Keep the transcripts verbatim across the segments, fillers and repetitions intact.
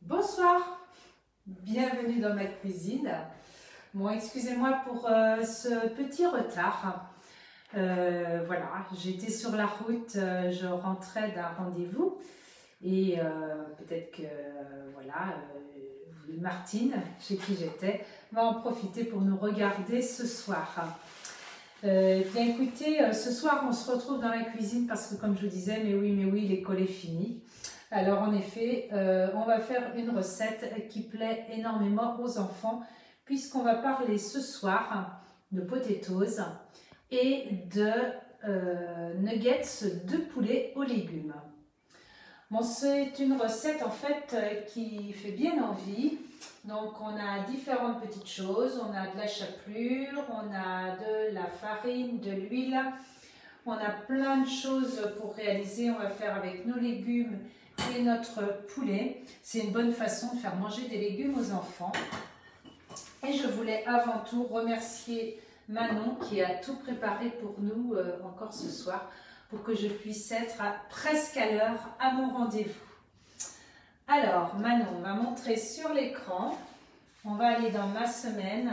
Bonsoir, bienvenue dans ma cuisine. Bon, excusez-moi pour euh, ce petit retard. Euh, voilà, j'étais sur la route, euh, je rentrais d'un rendez-vous et euh, peut-être que euh, voilà, euh, Martine, chez qui j'étais, va en profiter pour nous regarder ce soir. Euh, bien écoutez, euh, ce soir on se retrouve dans la cuisine parce que comme je vous disais, mais oui, mais oui, l'école est finie. Alors en effet, euh, on va faire une recette qui plaît énormément aux enfants puisqu'on va parler ce soir de potatoes et de euh, nuggets de poulet aux légumes. Bon, c'est une recette en fait qui fait bien envie. Donc on a différentes petites choses, on a de la chapelure, on a de la farine, de l'huile, on a plein de choses pour réaliser. On va faire avec nos légumes et notre poulet. C'est une bonne façon de faire manger des légumes aux enfants. Et je voulais avant tout remercier Manon qui a tout préparé pour nous euh, encore ce soir pour que je puisse être à, presque à l'heure à mon rendez-vous. Alors Manon va montrer sur l'écran. On va aller dans ma semaine.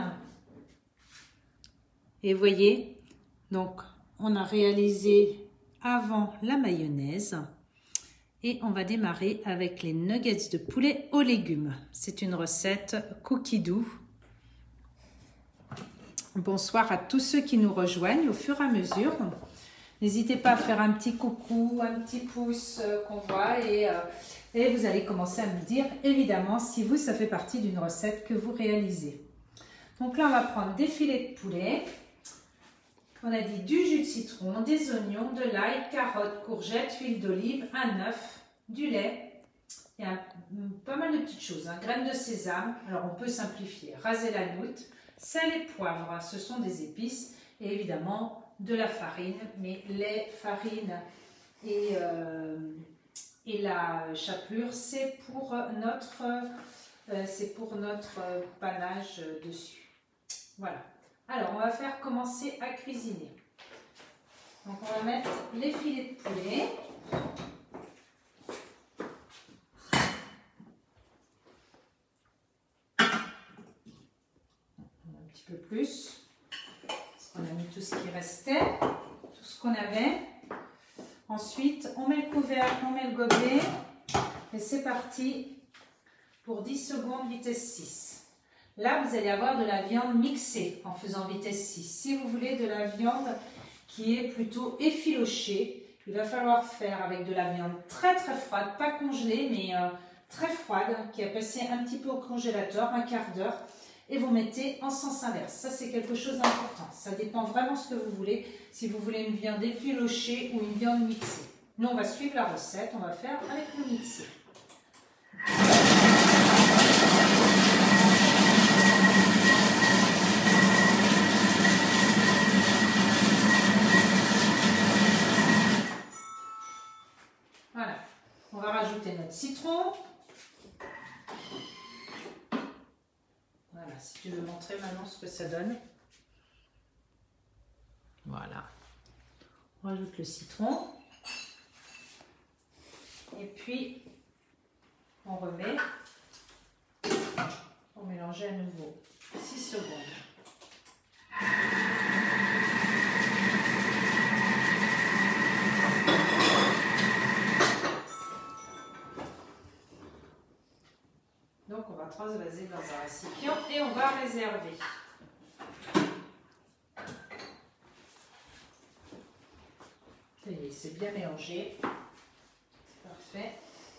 Et voyez, donc on a réalisé avant la mayonnaise. Et on va démarrer avec les nuggets de poulet aux légumes. C'est une recette cookie doux. Bonsoir à tous ceux qui nous rejoignent au fur et à mesure. N'hésitez pas à faire un petit coucou, un petit pouce euh, qu'on voit et, euh, et vous allez commencer à me dire évidemment si vous, ça fait partie d'une recette que vous réalisez. Donc là, on va prendre des filets de poulet. On a dit du jus de citron, des oignons, de l'ail, carottes, courgettes, huile d'olive, un œuf, du lait et un, pas mal de petites choses. Hein. Graines de sésame, alors on peut simplifier, raser la noutre, sel et poivre, hein. Ce sont des épices et évidemment de la farine, mais lait, farine et, euh, et la chapelure, c'est pour notre, euh, c'est pour notre panache dessus. Voilà. Alors, on va faire commencer à cuisiner. Donc, on va mettre les filets de poulet. Un petit peu plus. Parce qu'on a mis tout ce qui restait, tout ce qu'on avait. Ensuite, on met le couvercle, on met le gobelet. Et c'est parti pour dix secondes, vitesse six. Là, vous allez avoir de la viande mixée en faisant vitesse six. Si vous voulez de la viande qui est plutôt effilochée, il va falloir faire avec de la viande très très froide, pas congelée, mais euh, très froide, qui a passé un petit peu au congélateur, un quart d'heure, et vous mettez en sens inverse. Ça, c'est quelque chose d'important. Ça dépend vraiment ce que vous voulez, si vous voulez une viande effilochée ou une viande mixée. Nous, on va suivre la recette, on va faire avec le mixé. Voilà, on va rajouter notre citron. Voilà, si tu veux montrer maintenant ce que ça donne. Voilà. On rajoute le citron. Et puis, on remet pour mélanger à nouveau six secondes. Donc, on va transvaser dans un récipient et on va réserver. Ça y est, c'est bien mélangé. Parfait.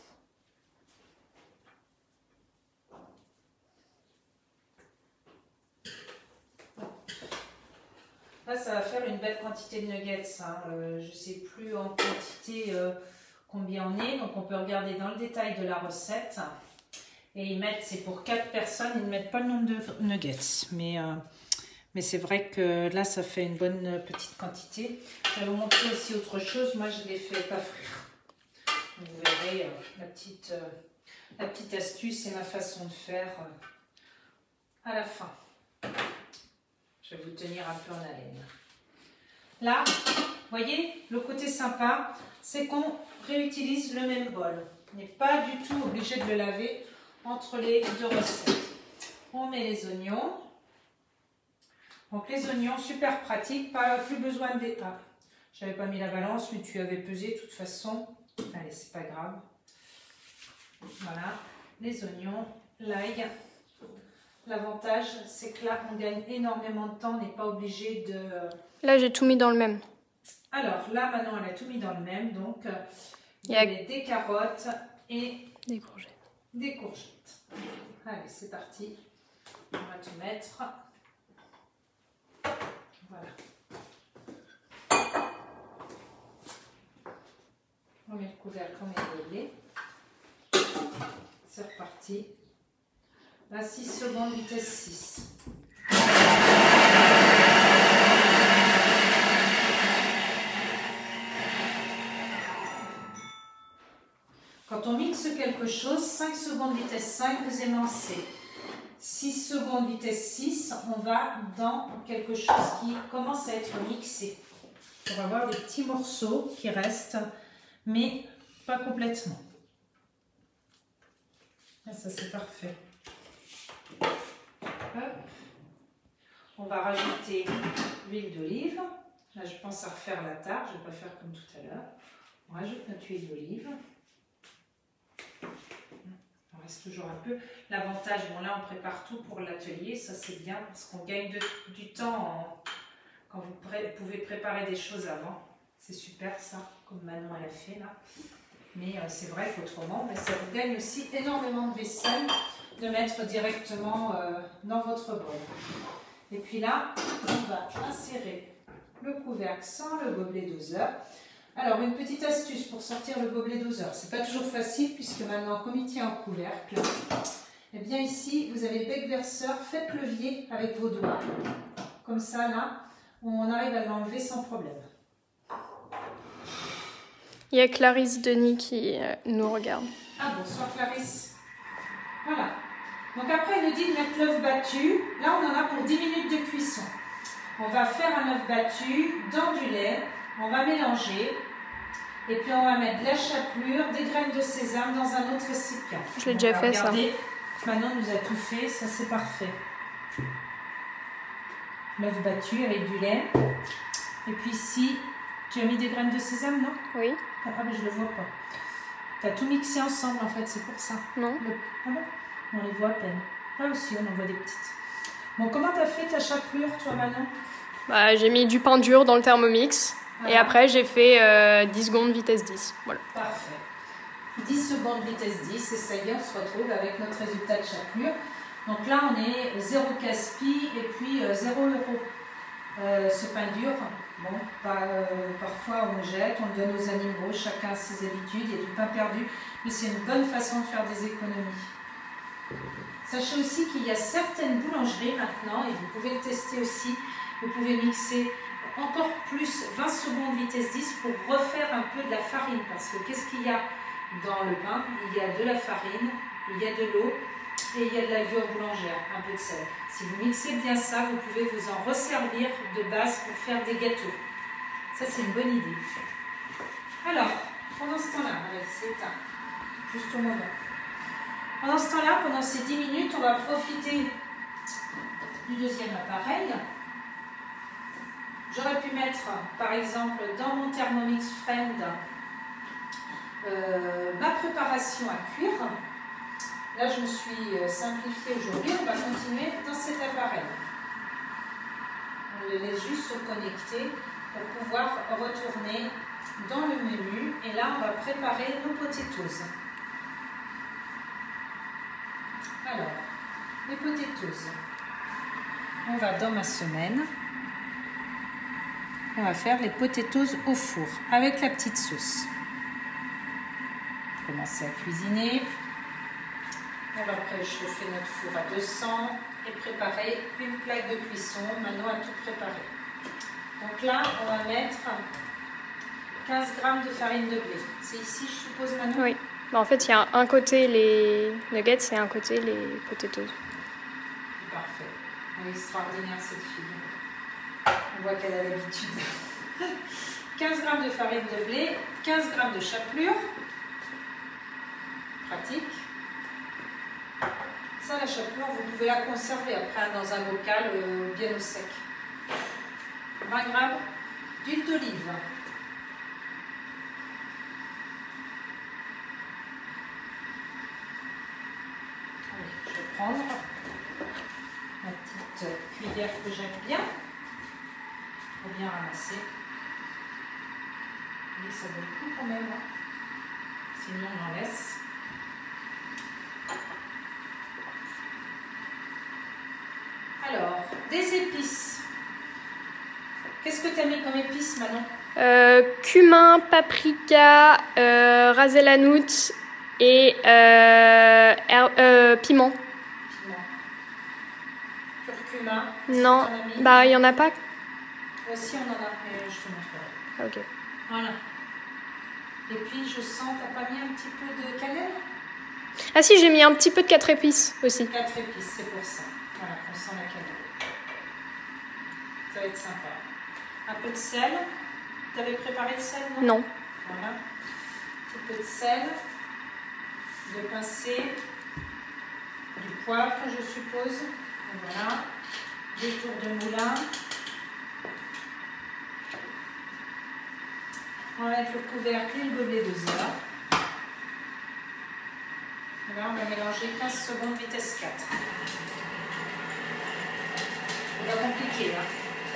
Là, ça va faire une belle quantité de nuggets. Hein. Euh, je ne sais plus en quantité euh, combien on est. Donc, on peut regarder dans le détail de la recette. Et ils mettent, c'est pour quatre personnes, ils ne mettent pas le nombre de nuggets. Mais, euh, mais c'est vrai que là, ça fait une bonne petite quantité. Je vais vous montrer aussi autre chose. Moi, je ne les fais pas frire. Vous verrez euh, la, petite, euh, la petite astuce et ma façon de faire euh, à la fin. Je vais vous tenir un peu en haleine. Là, vous voyez, le côté sympa, c'est qu'on réutilise le même bol. On n'est pas du tout obligé de le laver. entre les deux recettes. On met les oignons. Donc les oignons, super pratique, pas plus besoin de... Ah, j'avais pas mis la balance, mais tu avais pesé de toute façon. Allez, c'est pas grave. Voilà, les oignons, l'ail. L'avantage, c'est que là, on gagne énormément de temps, on n'est pas obligé de... Là, j'ai tout mis dans le même. Alors, là, maintenant, elle a tout mis dans le même. Donc, il y a des carottes et des courgettes. Des courgettes. Allez, c'est parti. On va tout mettre. Voilà. On met le couvercle, on met le lait. C'est reparti. Là, six secondes, vitesse six. Quand on mixe quelque chose, cinq secondes, vitesse cinq, vous émincez. six secondes, vitesse six, on va dans quelque chose qui commence à être mixé. On va avoir des petits morceaux qui restent, mais pas complètement. Et ça, c'est parfait. Hop. On va rajouter l'huile d'olive. Là, je pense à refaire la tarte. Je ne vais pas faire comme tout à l'heure. On rajoute notre huile d'olive. On reste toujours un peu. L'avantage, bon là, on prépare tout pour l'atelier. Ça, c'est bien parce qu'on gagne de, du temps en, quand vous pré, pouvez préparer des choses avant. C'est super, ça, comme Manon elle a fait là. Mais euh, c'est vrai qu'autrement, mais ça vous gagne aussi énormément de vaisselle de mettre directement euh, dans votre bol. Et puis là, on va insérer le couvercle sans le gobelet doseur. Alors, une petite astuce pour sortir le gobelet doseur. C'est pas toujours facile puisque maintenant, comme il tient en couvercle, eh bien ici, vous avez le bec verseur. Faites levier avec vos doigts. Comme ça, là, on arrive à l'enlever sans problème. Il y a Clarisse Denis qui euh, nous regarde. Ah, bonsoir Clarisse. Voilà. Donc après, elle nous dit de mettre l'œuf battu. Là, on en a pour dix minutes de cuisson. On va faire un œuf battu dans du lait. On va mélanger. Et puis, on va mettre de la chapelure, des graines de sésame dans un autre récipient. Je l'ai déjà fait, regardez, ça. Manon nous a tout fait. Ça, c'est parfait. L'œuf battu avec du lait. Et puis ici, tu as mis des graines de sésame, non? Oui. Ah, mais je ne le vois pas. Tu as tout mixé ensemble, en fait. C'est pour ça. Non. Le... Ah bon? On les voit à peine. Là aussi, on en voit des petites. Bon, comment tu as fait ta chapelure, toi, Manon? Bah, j'ai mis du pain dur dans le Thermomix. Voilà. Et après, j'ai fait euh, dix secondes vitesse dix. Voilà. Parfait. dix secondes vitesse dix. Et ça y est, on se retrouve avec notre résultat de chapelure. Donc là, on est zéro casse-pie et puis euh, zéro euro. Euh, ce pain dur, bon, pas, euh, parfois on le jette, on le donne aux animaux, chacun a ses habitudes, il y a du pain perdu. Mais c'est une bonne façon de faire des économies. Sachez aussi qu'il y a certaines boulangeries maintenant, et vous pouvez le tester aussi, vous pouvez mixer encore plus vingt secondes vitesse dix pour refaire un peu de la farine. Parce que qu'est-ce qu'il y a dans le pain? Il y a de la farine, il y a de l'eau et il y a de la levure boulangère, un peu de sel. Si vous mixez bien ça, vous pouvez vous en resservir de base pour faire des gâteaux. Ça, c'est une bonne idée. Alors, pendant ce temps-là, on va laisser éteindre, juste au moment. Pendant ce temps-là, pendant ces dix minutes, on va profiter du deuxième appareil. J'aurais pu mettre, par exemple, dans mon Thermomix Friend, euh, ma préparation à cuire. Là, je me suis simplifiée aujourd'hui. On va continuer dans cet appareil. On le laisse juste se connecter pour pouvoir retourner dans le menu. Et là, on va préparer nos potatoes. Alors, les potatoes. On va dans ma semaine. On va faire les potatoes au four avec la petite sauce. Commencer à cuisiner. On va préchauffer notre four à deux cents et préparer une plaque de cuisson. Manon a tout préparé. Donc là, on va mettre quinze grammes de farine de blé. C'est ici, je suppose, Manon? Oui. Bah, en fait, il y a un côté les nuggets et un côté les potatoes. Parfait. Elle est extraordinaire, cette fille. On voit qu'elle a l'habitude. quinze grammes de farine de blé, quinze grammes de chapelure. Pratique. Ça, la chapelure, vous pouvez la conserver après dans un bocal euh, bien au sec. vingt grammes d'huile d'olive. Je vais prendre ma petite cuillère que j'aime bien pour bien ramasser. Et ça vaut le coup quand même, hein. Sinon on en laisse. Alors, des épices. Qu'est-ce que tu as mis comme épices, Manon? euh, Cumin, paprika, euh, ras el hanout et euh, her- euh, piment. Piment. Curcuma. Non, bah il y en a pas. Aussi, on en a, mais je te montrerai. Ah, ok. Voilà. Et puis, je sens, t'as pas mis un petit peu de cannelle? Ah si, j'ai mis un petit peu de quatre épices aussi. Quatre épices, c'est pour ça. Voilà, on sent la cannelle. Ça va être sympa. Un peu de sel. Tu avais préparé le sel, non? Non. Voilà. Un petit peu de sel. De pincé. Du poivre, je suppose. Et voilà. Deux tours de moulin. On va mettre le couvercle et le gobelet doseur. Et là, on va mélanger quinze secondes vitesse quatre. C'est pas compliqué, hein.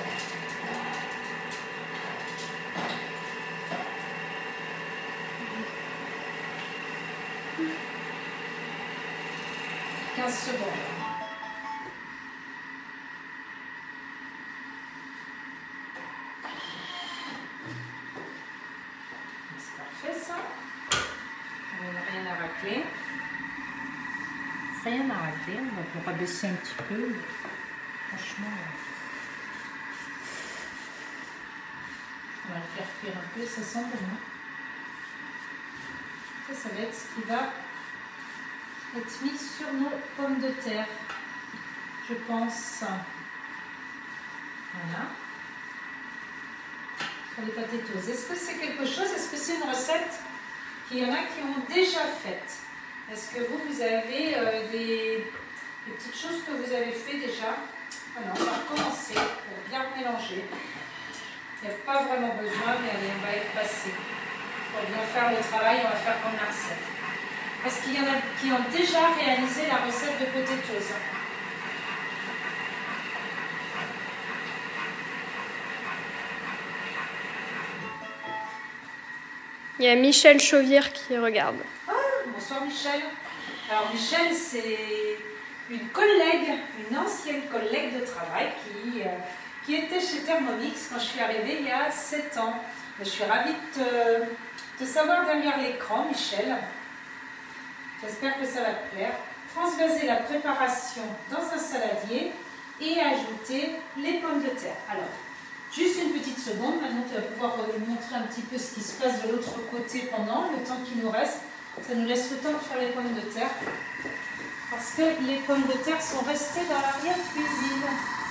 quinze secondes. C'est parfait ça. On n'a rien à racler. Rien à racler. On va pouvoir rabaisser un petit peu. Franchement, on va le faire cuire un peu. Ça sent bon. Ça, ça va être ce qui va être mis sur nos pommes de terre, je pense. Voilà. Pour les potatoes. Est-ce que c'est quelque chose? Est-ce que c'est une recette qu'il y en a qui ont déjà faite? Est-ce que vous, vous avez euh, des, des petites choses que vous avez fait déjà? Voilà, on va recommencer pour bien mélanger. Il n'y a pas vraiment besoin, mais allez, on va être passé. Pour bien faire le travail, on va faire comme la recette. Est-ce qu'il y en a qui ont déjà réalisé la recette de potatoes? Il y a Michel Chauvière qui regarde. Ah, bonsoir Michel. Alors Michel, c'est une collègue, une ancienne collègue de travail qui, euh, qui était chez Thermomix quand je suis arrivée il y a sept ans. Je suis ravie de te, te savoir derrière l'écran, Michel. J'espère que ça va te plaire. Transvaser la préparation dans un saladier et ajouter les pommes de terre. Alors, juste une petite seconde. Maintenant, tu vas pouvoir vous montrer un petit peu ce qui se passe de l'autre côté pendant le temps qui nous reste. Ça nous laisse le temps de faire les pommes de terre. Parce que les pommes de terre sont restées dans l'arrière-cuisine.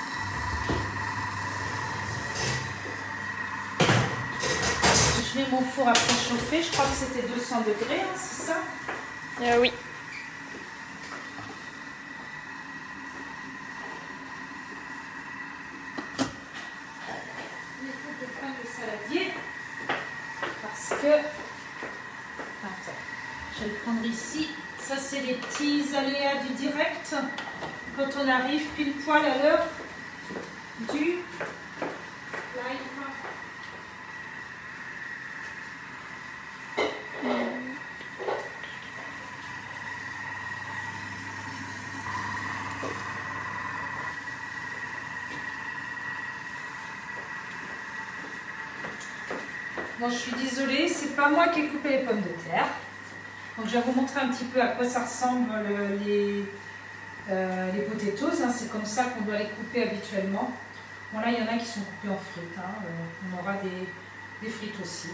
Je mets mon four à préchauffer. Je crois que c'était deux cents degrés, hein, c'est ça? Euh, oui. Il faut que je prenne le saladier parce que... Attends, je vais le prendre ici. Ça, c'est les petits aléas du direct. Quand on arrive pile poil à l'heure du live. Bon, je suis désolée, c'est pas moi qui ai coupé les pommes de terre. Donc, je vais vous montrer un petit peu à quoi ça ressemble le, les, euh, les potatoes. Hein. C'est comme ça qu'on doit les couper habituellement. Bon, là, il y en a qui sont coupés en frites. Hein. Euh, on aura des, des frites aussi.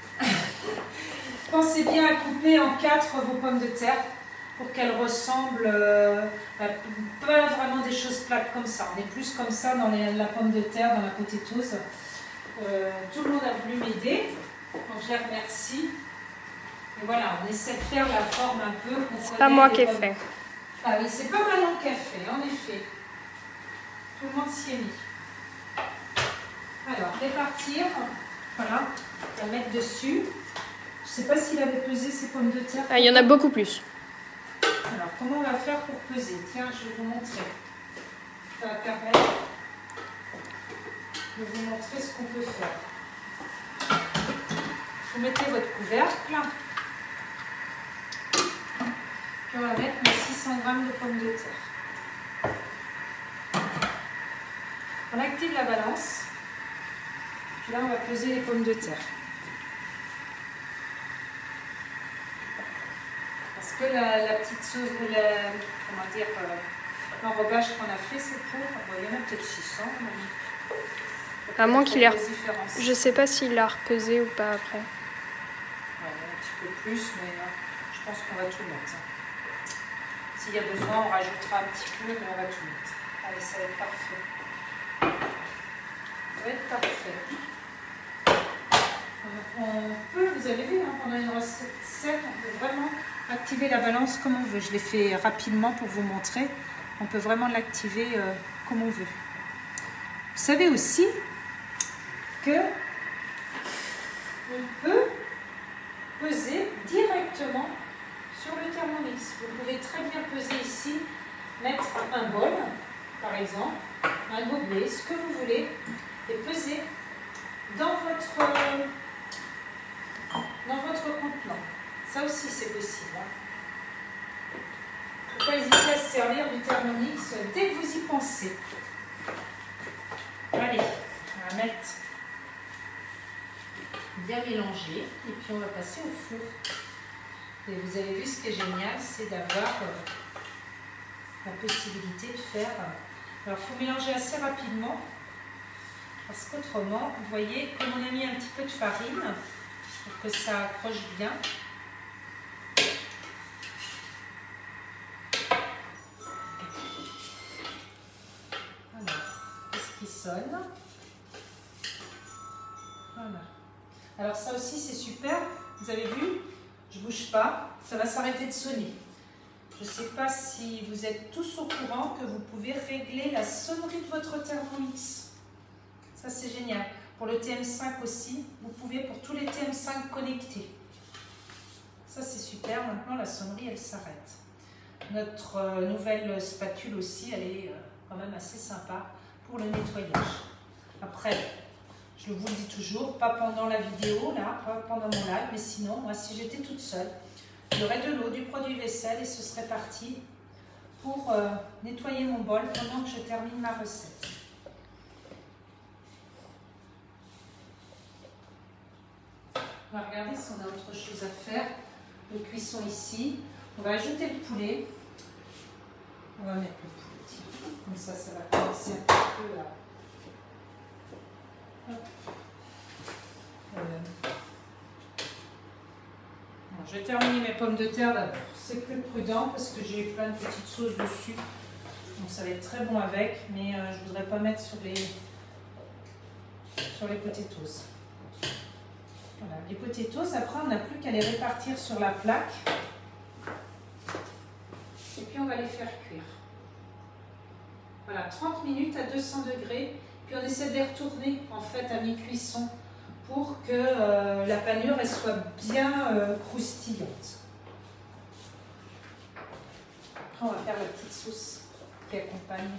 Pensez bien à couper en quatre vos pommes de terre pour qu'elles ressemblent euh, à pas vraiment des choses plates comme ça. On est plus comme ça dans les, la pomme de terre, dans la potatoes. Euh, tout le monde a voulu m'aider, donc je les remercie. Et voilà, on essaie de faire la forme un peu. C'est pas moi qui ai fait. Ah oui, c'est pas mal en café, en effet. Tout le monde s'y est mis. Alors, répartir. Voilà, on va mettre dessus. Je sais pas s'il avait pesé ses pommes de terre. Ah, il y en a beaucoup plus. Alors, comment on va faire pour peser? Tiens, je vais vous montrer. Ça va permettre de vous montrer ce qu'on peut faire. Vous mettez votre couvercle. Puis on va mettre mes six cents grammes de pommes de terre. On active la balance. Puis là, on va peser les pommes de terre. Parce que la, la petite sauce, la, comment dire, euh, l'enrobage qu'on a fait, c'est pour, bon, il y en a peut-être six cents. À moins qu'il ait... Je sais pas s'il l'a repesé ou pas après. Ouais, un petit peu plus, mais euh, je pense qu'on va tout mettre. S'il y a besoin, on rajoutera un petit peu, mais on va tout mettre. Allez, ça va être parfait. Ça va être parfait. On peut, vous avez vu, hein, pendant une recette, on peut vraiment activer la balance comme on veut. Je l'ai fait rapidement pour vous montrer. On peut vraiment l'activer euh, comme on veut. Vous savez aussi que on peut peser directement sur le Thermomix. Vous pouvez très bien peser ici, mettre un bol, par exemple, un gobelet, ce que vous voulez, et peser dans votre, euh, dans votre contenant. Ça aussi, c'est possible. Hein. Il ne faut pas hésiter à se servir du Thermomix dès que vous y pensez. Allez, on va mettre bien mélangé et puis on va passer au four. Et vous avez vu, ce qui est génial, c'est d'avoir euh, la possibilité de faire... Euh, alors, il faut mélanger assez rapidement parce qu'autrement, vous voyez, comme on a mis un petit peu de farine pour que ça accroche bien. Qui sonne. Voilà. Alors ça aussi c'est super. Vous avez vu, je bouge pas, ça va s'arrêter de sonner. Je ne sais pas si vous êtes tous au courant que vous pouvez régler la sonnerie de votre Thermomix. Ça c'est génial. Pour le T M cinq aussi, vous pouvez pour tous les T M cinq connectés. Ça c'est super. Maintenant la sonnerie elle s'arrête. Notre euh, nouvelle spatule aussi, elle est euh, quand même assez sympa pour le nettoyage. Après, je vous le dis toujours, pas pendant la vidéo, là, pas pendant mon live, mais sinon, moi, si j'étais toute seule, il y aurait de l'eau, du produit vaisselle et ce serait parti pour euh, nettoyer mon bol pendant que je termine ma recette. On va regarder si on a autre chose à faire. Le cuisson ici. On va ajouter le poulet. On va mettre le poulet. Comme ça, ça va commencer un petit peu à... Hop. Euh... Bon, je vais terminer mes pommes de terre d'abord. C'est plus prudent parce que j'ai plein de petites sauces dessus. Donc ça va être très bon avec, mais euh, je ne voudrais pas mettre sur les, sur les potatoes. Voilà, les potatoes, après on n'a plus qu'à les répartir sur la plaque. Et puis on va les faire cuire. Voilà, trente minutes à deux cents degrés, puis on essaie de les retourner en fait à mi-cuisson pour que euh, la panure elle soit bien euh, croustillante. Après on va faire la petite sauce qui accompagne.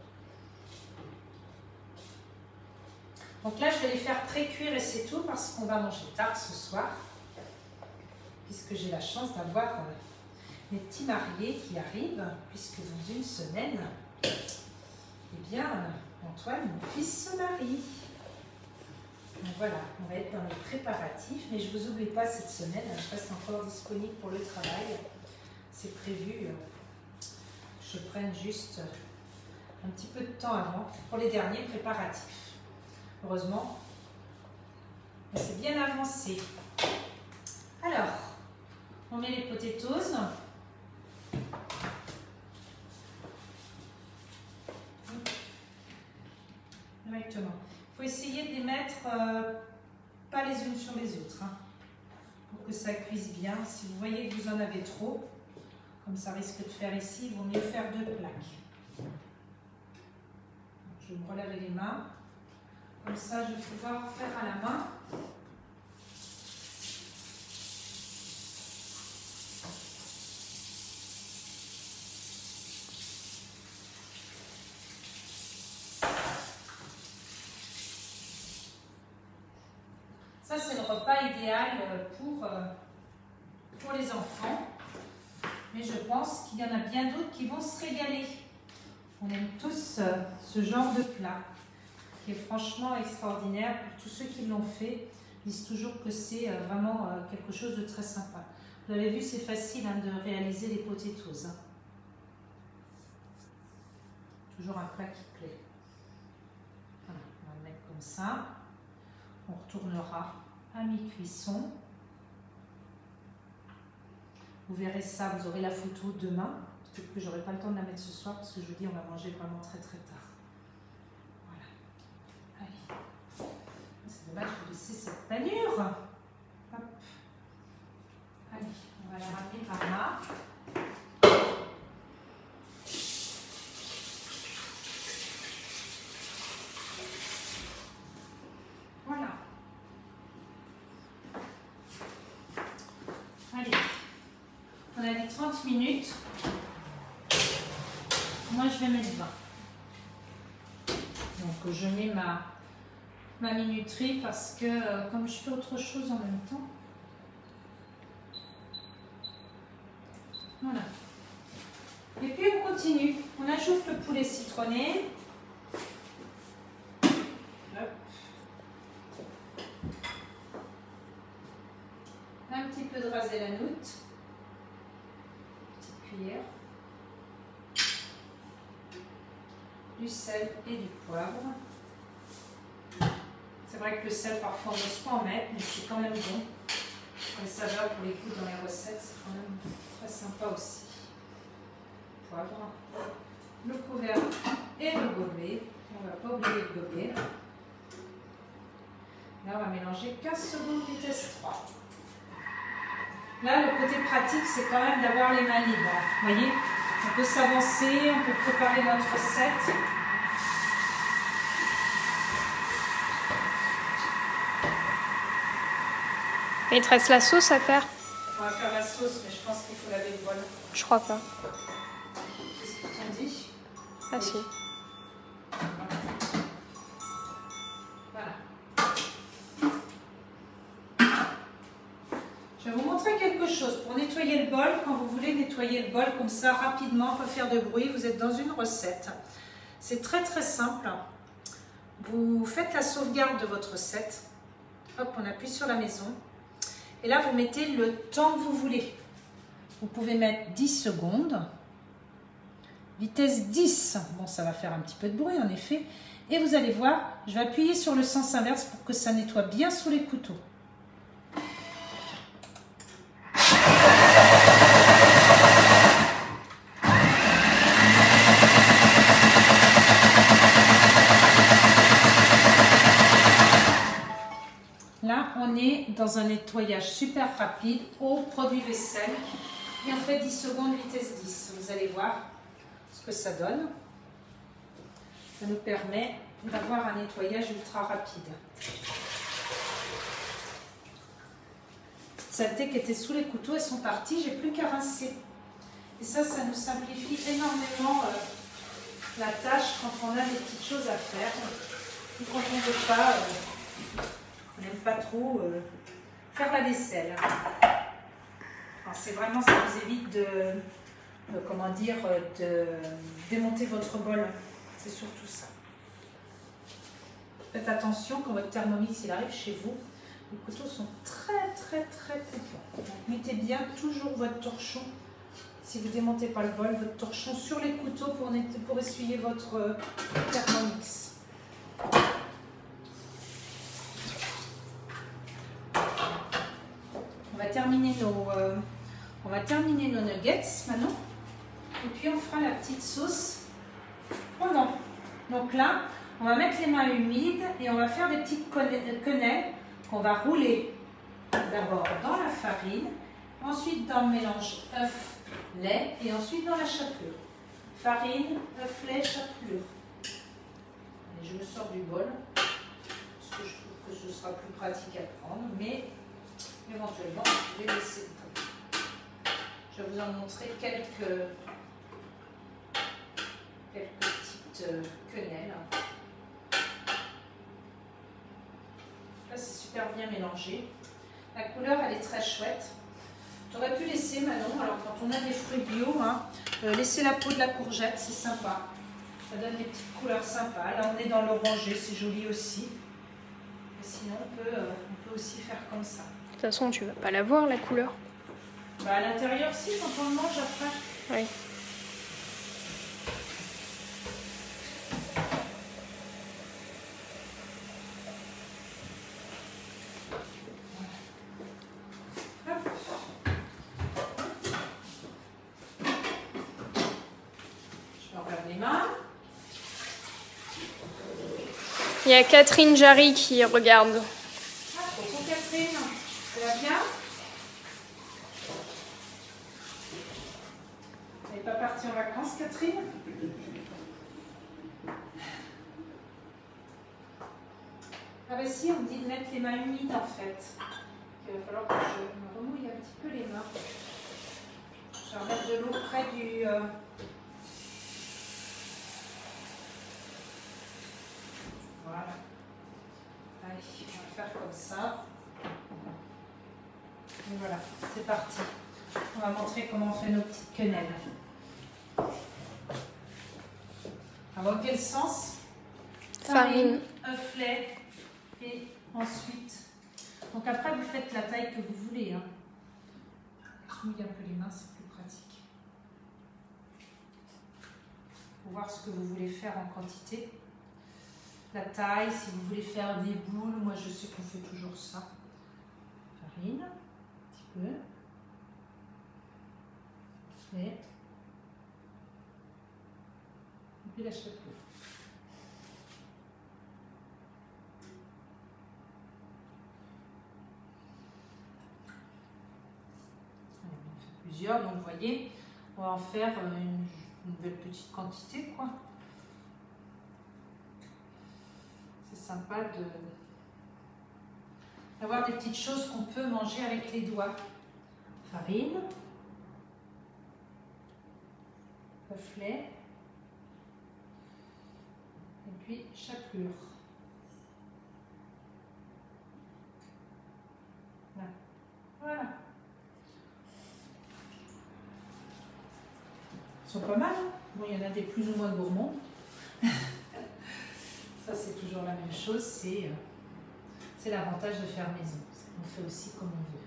Donc là je vais les faire pré-cuire et c'est tout parce qu'on va manger tard ce soir, puisque j'ai la chance d'avoir euh, mes petits mariés qui arrivent, puisque dans une semaine, eh bien, Antoine, mon fils, se marie. Donc voilà, on va être dans les préparatifs, mais je ne vous oublie pas cette semaine, je reste encore disponible pour le travail. C'est prévu, euh, je prenne juste un petit peu de temps avant pour les derniers préparatifs. Heureusement, mais c'est bien avancé. Alors, on met les potatoes. Directement. Il faut essayer de les mettre euh, pas les unes sur les autres, hein, pour que ça cuise bien. Si vous voyez que vous en avez trop, comme comme ça risque de faire ici, il vaut mieux faire deux plaques. Je vais me relaver les mains. Comme ça, je vais pouvoir faire à la main. Ça, c'est le repas idéal pour, pour les enfants. Mais je pense qu'il y en a bien d'autres qui vont se régaler. On aime tous ce genre de plat qui est franchement extraordinaire. Pour tous ceux qui l'ont fait, disent toujours que c'est vraiment quelque chose de très sympa. Vous avez vu, c'est facile hein, de réaliser les potatoes. Hein. Toujours un plat qui plaît. Voilà, on va le mettre comme ça. On retournera à mi-cuisson. Vous verrez ça, vous aurez la photo demain. Peut-être que je n'aurai pas le temps de la mettre ce soir parce que je vous dis, on va manger vraiment très très tard. Voilà. Allez. C'est dommage de laisser cette panure. Hop. Allez, on va la ramener par là. Voilà. Allez. On a dit trente minutes. Moi, je vais mettre vingt. Donc, je mets ma, ma minuterie parce que euh, comme je fais autre chose en même temps. Voilà. Et puis, on continue. On ajoute le poulet citronné. Hop. Un petit peu de rasé la noute. Petite cuillère. Du sel et du poivre. C'est vrai que le sel, parfois, on n'ose pas en mettre, mais c'est quand même bon. Les saveurs pour les coups dans les recettes, c'est quand même très sympa aussi. Poivre, le couvert et le gobelet. On ne va pas oublier le gobelet. Là, on va mélanger quinze secondes vitesse trois. Là, le côté pratique, c'est quand même d'avoir les mains libres. Vous voyez, on peut s'avancer, on peut préparer notre recette. Mais il te reste la sauce à faire? On va faire la sauce, mais je pense qu'il faut laver le bol. Je crois pas. Qu'est-ce que tu me dis? Ah si. Voilà. Je vais vous montrer quelque chose. Pour nettoyer le bol, quand vous voulez nettoyer le bol comme ça rapidement, pas faire de bruit, vous êtes dans une recette. C'est très très simple. Vous faites la sauvegarde de votre recette. Hop, on appuie sur la maison. Et là, vous mettez le temps que vous voulez. Vous pouvez mettre dix secondes. Vitesse dix. Bon, ça va faire un petit peu de bruit en effet. Et vous allez voir, je vais appuyer sur le sens inverse pour que ça nettoie bien sous les couteaux. Là, on est dans un nettoyage super rapide au produit vaisselle. Et on fait dix secondes vitesse dix. Vous allez voir ce que ça donne. Ça nous permet d'avoir un nettoyage ultra rapide. Cette saleté qui était sous les couteaux, elles sont parties. J'ai plus qu'à rincer. Et ça, ça nous simplifie énormément euh, la tâche quand on a des petites choses à faire. Ou quand on ne veut pas... Euh, on n'aime pas trop euh, faire la vaisselle. C'est vraiment, ça vous évite de, de comment dire, de démonter votre bol. C'est surtout ça. Faites attention quand votre Thermomix il arrive chez vous. Les couteaux sont très très très coupants. Donc mettez bien toujours votre torchon. Si vous ne démontez pas le bol, votre torchon sur les couteaux pour, pour essuyer votre Thermomix. On va terminer nos, euh, on va terminer nos nuggets maintenant. Et puis on fera la petite sauce pendant. Donc là, on va mettre les mains humides et on va faire des petites quenelles qu'on va rouler d'abord dans la farine, ensuite dans le mélange œuf lait et ensuite dans la chapelure. Farine, œuf, lait, chapelure. Allez, je me sors du bol parce que je trouve que ce sera plus pratique à prendre, mais éventuellement je vais laisser le temps. Je vais vous en montrer quelques, quelques petites euh, quenelles. Là c'est super bien mélangé. La couleur elle est très chouette. Tu aurais pu laisser Manon, alors quand on a des fruits bio, hein, euh, laisser la peau de la courgette, c'est sympa. Ça donne des petites couleurs sympas. Là on est dans l'orangé, c'est joli aussi. Et sinon on peut, euh, on peut aussi faire comme ça. De toute façon tu vas pas la voir la couleur. Bah, à l'intérieur si, quand on le mange après. Oui. Il y a Catherine Jarry qui regarde. Ah, bonjour Catherine, ça va bien? Elle n'est pas partie en vacances, Catherine? Ah bah si, on me dit de mettre les mains humides en fait. Il va falloir que je me remouille un petit peu les mains. Je vais remettre de l'eau près du... Euh... Voilà. Allez, on va faire comme ça. Et voilà, c'est parti. On va montrer comment on fait nos petites quenelles. Alors, dans quel sens? Farine. Œuf, lait. Et ensuite, donc après vous faites la taille que vous voulez. Hein. Je mouille un peu les mains, c'est plus pratique. Pour voir ce que vous voulez faire en quantité. La taille, si vous voulez faire des boules, moi je sais qu'on fait toujours ça. Farine, un petit peu. Lait. Et puis la chapelure. Plusieurs, donc vous voyez, on va en faire une, une belle petite quantité, quoi. C'est sympa de d'avoir des petites choses qu'on peut manger avec les doigts. Farine, œuf, lait, et puis chapelure. Là. Voilà. Ils sont pas mal, hein. Bon, il y en a des plus ou moins gourmands. Ça, c'est toujours la même chose, c'est euh, l'avantage de faire maison. On fait aussi comme on veut.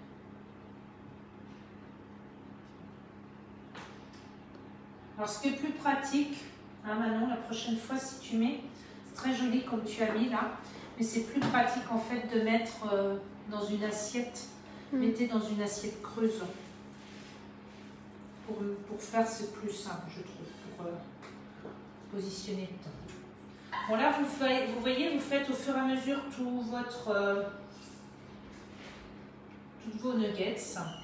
Alors, ce qui est plus pratique, hein, Manon, la prochaine fois, si tu mets, c'est très joli comme tu as mis là, mais c'est plus pratique en fait de mettre euh, dans une assiette. Mmh. Mettez dans une assiette creuse. Pour, pour faire, c'est plus simple, je trouve, pour euh, positionner le temps. Bon, là, vous, faites, vous voyez, vous faites au fur et à mesure tout votre, euh, toutes vos nuggets.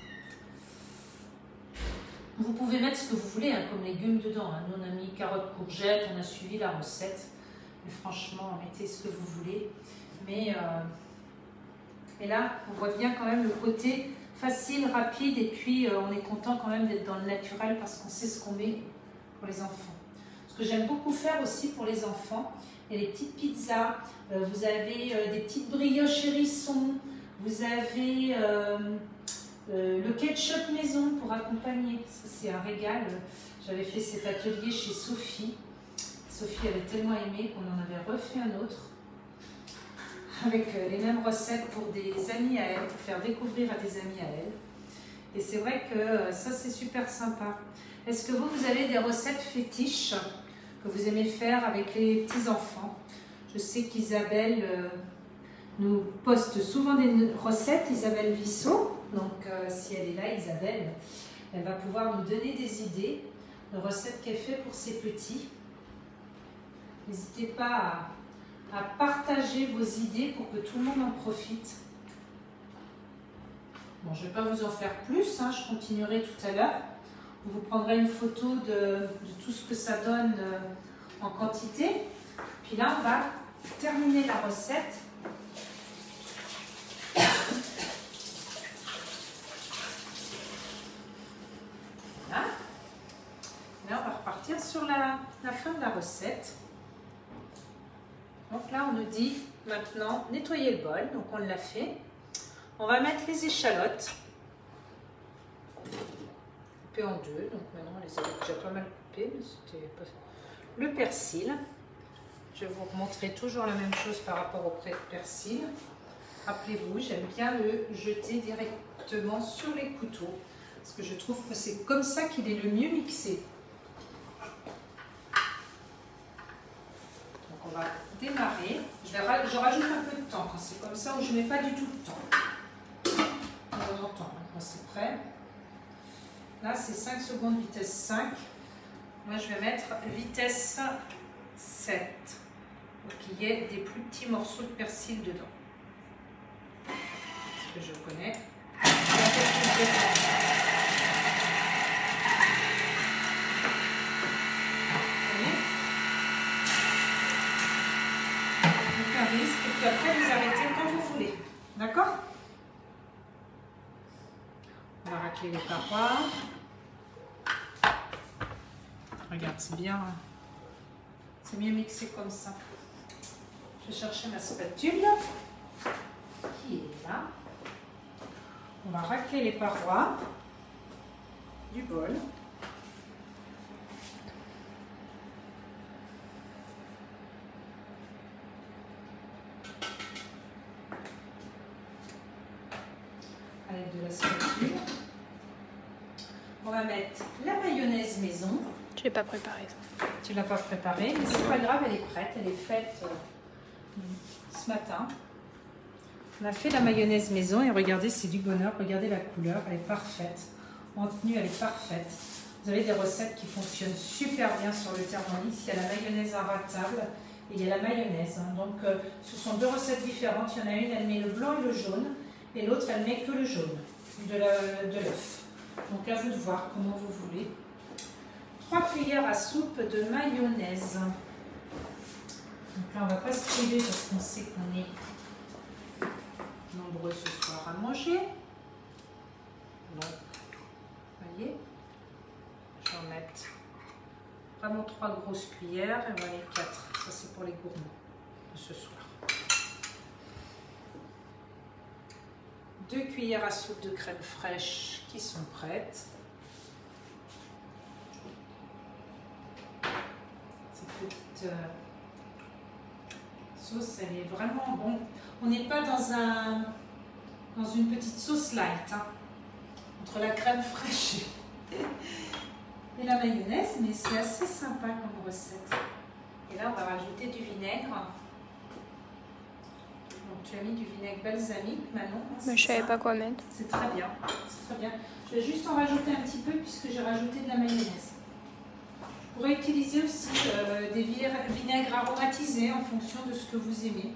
Vous pouvez mettre ce que vous voulez, hein, comme légumes dedans. Hein. Nous, on a mis carottes, courgettes, on a suivi la recette. Mais franchement, mettez ce que vous voulez. Mais, euh, mais là, on voit bien quand même le côté facile, rapide, et puis euh, on est content quand même d'être dans le naturel parce qu'on sait ce qu'on met pour les enfants. Ce que j'aime beaucoup faire aussi pour les enfants, il y a les petites pizzas, euh, vous avez euh, des petites brioches hérissons, vous avez euh, euh, le ketchup maison pour accompagner. Ça, c'est un régal. J'avais fait cet atelier chez Sophie. Sophie avait tellement aimé qu'on en avait refait un autre, avec les mêmes recettes pour des amis à elle, pour faire découvrir à des amis à elle. Et c'est vrai que ça, c'est super sympa. Est-ce que vous, vous avez des recettes fétiches que vous aimez faire avec les petits-enfants? Je sais qu'Isabelle euh, nous poste souvent des recettes, Isabelle Vissot. Donc, euh, si elle est là, Isabelle, elle va pouvoir nous donner des idées de recettes qu'elle fait pour ses petits. N'hésitez pas à... à partager vos idées pour que tout le monde en profite. Bon, je ne vais pas vous en faire plus, hein, je continuerai tout à l'heure. Vous prendrez une photo de, de tout ce que ça donne euh, en quantité. Puis là, on va terminer la recette. Voilà. Là, on va repartir sur la, la fin de la recette. Donc là, on nous dit maintenant nettoyer le bol. Donc on l'a fait. On va mettre les échalotes. Coupées en deux. Donc maintenant, on les a déjà pas mal coupées. Mais c'était pas... Le persil. Je vais vous remontrer toujours la même chose par rapport au persil. Rappelez-vous, j'aime bien le jeter directement sur les couteaux. Parce que je trouve que c'est comme ça qu'il est le mieux mixé. Donc on va démarrer. Je, vais, je rajoute un peu de temps quand c'est comme ça, ou je ne mets pas du tout de temps. On entend quand c'est prêt. Là c'est cinq secondes vitesse cinq. Moi je vais mettre vitesse sept. Pour qu'il y ait des plus petits morceaux de persil dedans. Ce que je connais. Aucun risque. Et puis après vous arrêtez quand vous voulez. D'accord? On va racler les parois. Regarde, c'est bien. C'est mieux mixé comme ça. Je vais chercher ma spatule qui est là. On va racler les parois du bol. Avec de la spatule. On va mettre la mayonnaise maison. Je l'ai pas préparée. Tu l'as pas préparée, mais c'est pas grave, elle est prête, elle est faite euh, ce matin. On a fait la mayonnaise maison et regardez, c'est du bonheur. Regardez la couleur, elle est parfaite. En tenue, elle est parfaite. Vous avez des recettes qui fonctionnent super bien sur le Thermomix. Il y a la mayonnaise inratable et il y a la mayonnaise. Hein. Donc, euh, ce sont deux recettes différentes. Il y en a une, elle met le blanc et le jaune, et l'autre, elle met que le jaune de l'œuf. Donc, à vous de voir comment vous voulez. trois cuillères à soupe de mayonnaise. Donc là, on ne va pas se priver parce qu'on sait qu'on est nombreux ce soir à manger. Donc, vous voyez, je vais en mettre vraiment trois grosses cuillères et voilà les quatre. Ça, c'est pour les gourmands de ce soir. Deux cuillères à soupe de crème fraîche qui sont prêtes. Cette euh, sauce, elle est vraiment bon. On n'est pas dans un dans une petite sauce light, hein, entre la crème fraîche et la mayonnaise, mais c'est assez sympa comme recette. Et là, on va rajouter du vinaigre. Donc, tu as mis du vinaigre balsamique, Manon. Mais je savais pas quoi mettre. C'est très bien, c'est très bien. Je vais juste en rajouter un petit peu puisque j'ai rajouté de la mayonnaise. Vous pourrez utiliser aussi euh, des vinaigres aromatisés en fonction de ce que vous aimez.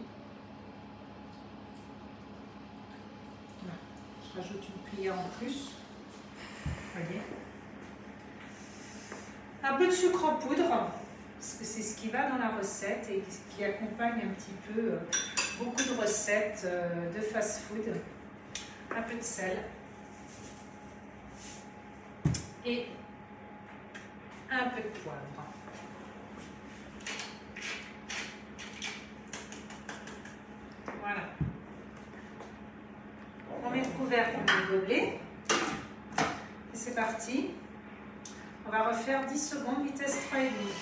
Voilà. Je rajoute une cuillère en plus. Voyez. Un peu de sucre en poudre, parce que c'est ce qui va dans la recette et ce qui accompagne un petit peu euh, beaucoup de recettes euh, de fast-food. Un peu de sel. Et un peu de poivre. Voilà. On met le couvercle dans le gobelet. Et c'est parti. On va refaire dix secondes, vitesse trois virgule cinq.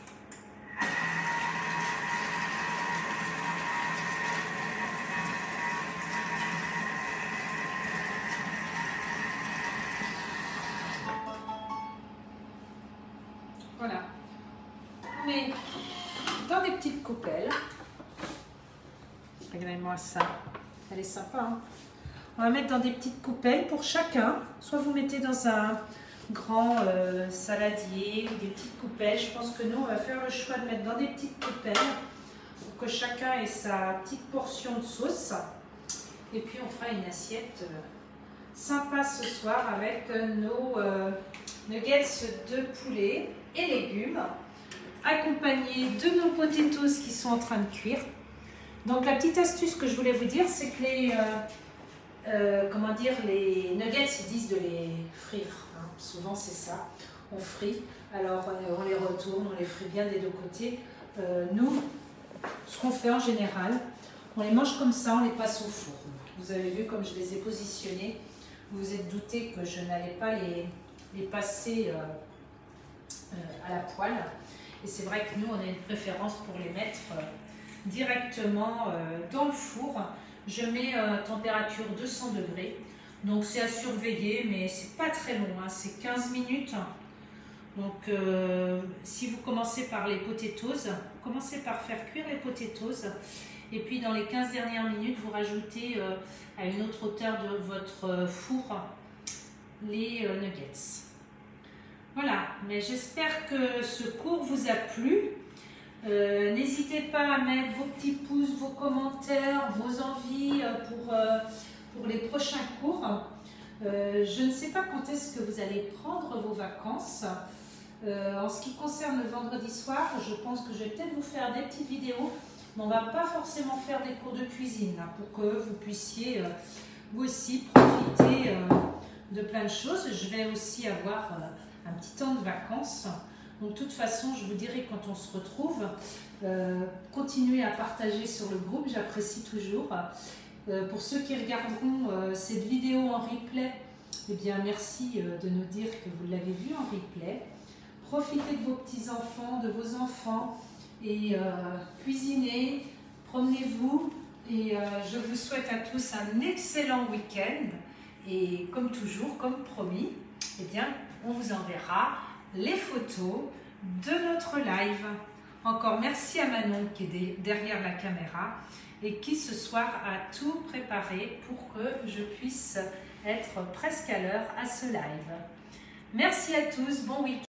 Voilà. On met dans des petites coupelles. Regardez-moi ça. Elle est sympa, hein? On va mettre dans des petites coupelles pour chacun. Soit vous mettez dans un grand euh, saladier ou des petites coupelles. Je pense que nous, on va faire le choix de mettre dans des petites coupelles pour que chacun ait sa petite portion de sauce. Et puis, on fera une assiette euh, sympa ce soir avec nos, euh, nuggets de poulet et légumes, accompagnés de nos potatoes qui sont en train de cuire. Donc la petite astuce que je voulais vous dire, c'est que les, euh, euh, comment dire, les nuggets, ils disent de les frire. Hein. Souvent c'est ça, on frit. Alors euh, on les retourne, on les frit bien des deux côtés. Euh, nous, ce qu'on fait en général, on les mange comme ça, on les passe au four. Vous avez vu comme je les ai positionnés. Vous vous êtes douté que je n'allais pas les, les passer euh, euh, à la poêle. Et c'est vrai que nous, on a une préférence pour les mettre euh, directement euh, dans le four. Je mets euh, température deux cents degrés. Donc c'est à surveiller, mais c'est pas très long, hein, c'est quinze minutes. Donc euh, si vous commencez par les potatoes, commencez par faire cuire les potatoes. Et puis dans les quinze dernières minutes, vous rajoutez euh, à une autre hauteur de votre euh, four les euh, nuggets. Voilà, mais j'espère que ce cours vous a plu. Euh, N'hésitez pas à mettre vos petits pouces, vos commentaires, vos envies pour, euh, pour les prochains cours. Euh, je ne sais pas quand est-ce que vous allez prendre vos vacances. Euh, en ce qui concerne le vendredi soir, je pense que je vais peut-être vous faire des petites vidéos. Mais on ne va pas forcément faire des cours de cuisine hein, pour que vous puissiez euh, vous aussi profiter euh, de plein de choses. Je vais aussi avoir euh, un petit temps de vacances. Donc de toute façon, je vous dirai quand on se retrouve. Euh, continuez à partager sur le groupe, j'apprécie toujours. Euh, pour ceux qui regarderont euh, cette vidéo en replay, eh bien merci euh, de nous dire que vous l'avez vue en replay. Profitez de vos petits-enfants, de vos enfants. Et euh, cuisinez, promenez-vous et euh, je vous souhaite à tous un excellent week-end et comme toujours, comme promis, eh bien, on vous enverra les photos de notre live. Encore merci à Manon qui est derrière la caméra et qui ce soir a tout préparé pour que je puisse être presque à l'heure à ce live. Merci à tous, bon week-end.